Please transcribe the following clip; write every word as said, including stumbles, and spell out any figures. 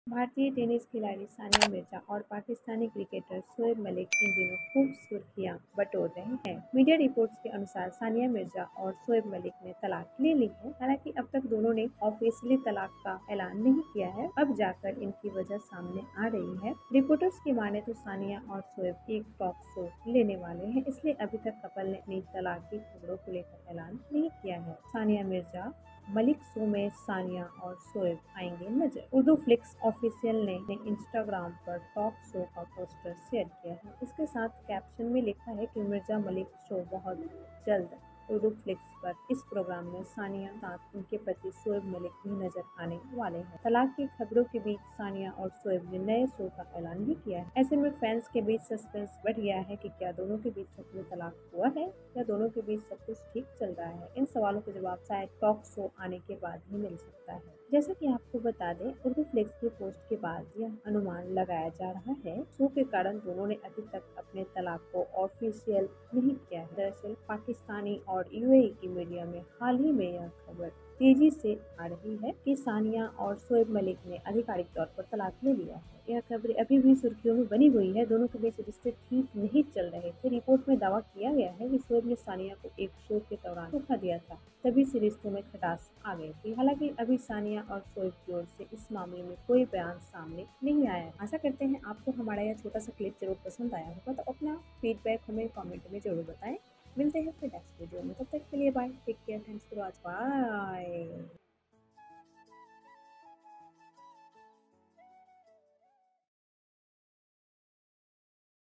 भारतीय टेनिस खिलाड़ी सानिया मिर्जा और पाकिस्तानी क्रिकेटर शोएब मलिक इन दिनों खूब सुर्खियां बटोर रहे हैं। मीडिया रिपोर्ट्स के अनुसार सानिया मिर्जा और शोएब मलिक ने तलाक ले ली है। हालांकि अब तक दोनों ने ऑफिशियली तलाक का ऐलान नहीं किया है। अब जाकर इनकी वजह सामने आ रही है। रिपोर्टर्स की माने तो सानिया और शोएब एक टॉक शो लेने वाले हैं, इसलिए अभी तक कपल ने अपनी तलाक की खबरों को लेकर ऐलान नहीं किया है। सानिया मिर्जा मलिक शो में सानिया और शोएब आएंगे नजर। उर्दू फ्लिक्स ऑफिशियल ने इंस्टाग्राम पर टॉक शो का पोस्टर शेयर किया है। इसके साथ कैप्शन में लिखा है कि मिर्जा मलिक शो बहुत जल्द। उर्दू फ्लिक्स पर इस प्रोग्राम में सानिया साथ उनके पति शोएब मलिक भी नजर आने वाले हैं। तलाक की खबरों के बीच सानिया और शोएब ने नए शो का ऐलान भी किया है। ऐसे में फैंस के बीच सस्पेंस बढ़ गया है कि क्या दोनों के बीच सच में तलाक हुआ है या दोनों के बीच सब कुछ ठीक चल रहा है। इन सवालों का जवाब शायद टॉक शो आने के बाद ही मिल सकता है। जैसा कि आपको बता दें, उर्दू फ्लेक्स की पोस्ट के बाद यह अनुमान लगाया जा रहा है शो के कारण दोनों ने अभी तक अपने तलाक को ऑफिशियल नहीं किया है। दरअसल पाकिस्तानी और यूएई की मीडिया में हाल ही में यह खबर तेजी से आ रही है कि सानिया और शोएब मलिक ने आधिकारिक तौर पर तलाक ले लिया है। यह खबर अभी भी सुर्खियों में बनी हुई है। दोनों के बीच रिश्ते ठीक नहीं चल रहे थे। रिपोर्ट में दावा किया गया है कि शोएब ने सानिया को एक शो के दौरान धोखा दिया था, तभी से रिश्तों में खटास आ गई थी। हालांकि अभी सानिया और शोएब की ओर से इस मामले में कोई बयान सामने नहीं आया है। आशा करते हैं आपको हमारा यह छोटा सा क्लिप जरूर पसंद आया होगा, तो अपना फीडबैक हमें कमेंट में जरूर बताएं। मिलते हैं फिर नेक्स्ट वीडियो में, तब तक के लिए bye, take care, thanks for watch, bye.